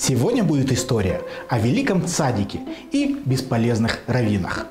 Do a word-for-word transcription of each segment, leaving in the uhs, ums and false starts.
Сегодня будет история о великом цадике и бесполезных раввинах.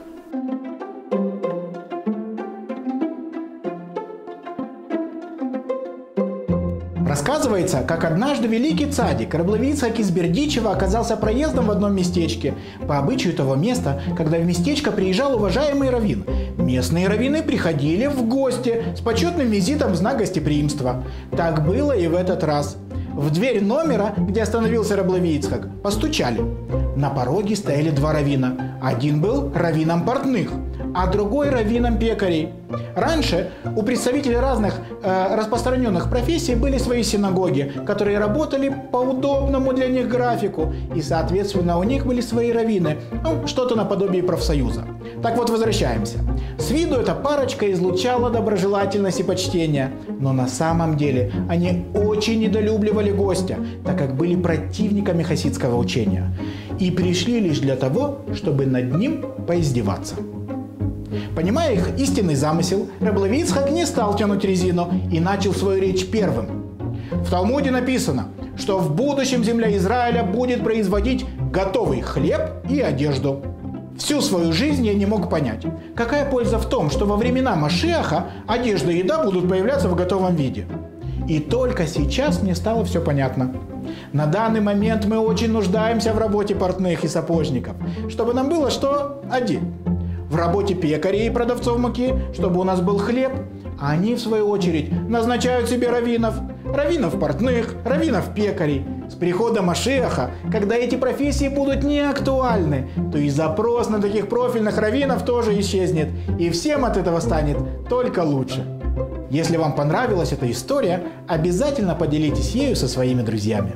Рассказывается, как однажды великий цадик Рабби Ицхак из Бердичева оказался проездом в одном местечке. По обычаю того места, когда в местечко приезжал уважаемый раввин, местные раввины приходили в гости с почетным визитом в знак гостеприимства. Так было и в этот раз. В дверь номера, где остановился Рабби Ицхак, постучали. На пороге стояли два раввина. Один был раввином портных, а другой раввином пекарей. Раньше у представителей разных э, распространенных профессий были свои синагоги, которые работали по удобному для них графику, и, соответственно, у них были свои раввины, ну, что-то наподобие профсоюза. Так вот, возвращаемся. С виду эта парочка излучала доброжелательность и почтение, но на самом деле они очень недолюбливали гостя, так как были противниками хасидского учения, и пришли лишь для того, чтобы над ним поиздеваться. Понимая их истинный замысел, Рабби Ицхак не стал тянуть резину и начал свою речь первым. В Талмуде написано, что в будущем земля Израиля будет производить готовый хлеб и одежду. Всю свою жизнь я не мог понять, какая польза в том, что во времена Машиаха одежда и еда будут появляться в готовом виде. И только сейчас мне стало все понятно. На данный момент мы очень нуждаемся в работе портных и сапожников, чтобы нам было что одеть. В работе пекарей и продавцов муки, чтобы у нас был хлеб, а они, в свою очередь, назначают себе раввинов, раввинов портных, раввинов пекарей. С приходом Машиаха, когда эти профессии будут не актуальны, то и запрос на таких профильных раввинов тоже исчезнет, и всем от этого станет только лучше. Если вам понравилась эта история, обязательно поделитесь ею со своими друзьями.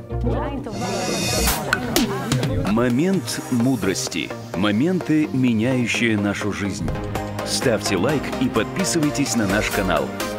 Момент мудрости. Моменты, меняющие нашу жизнь. Ставьте лайк и подписывайтесь на наш канал.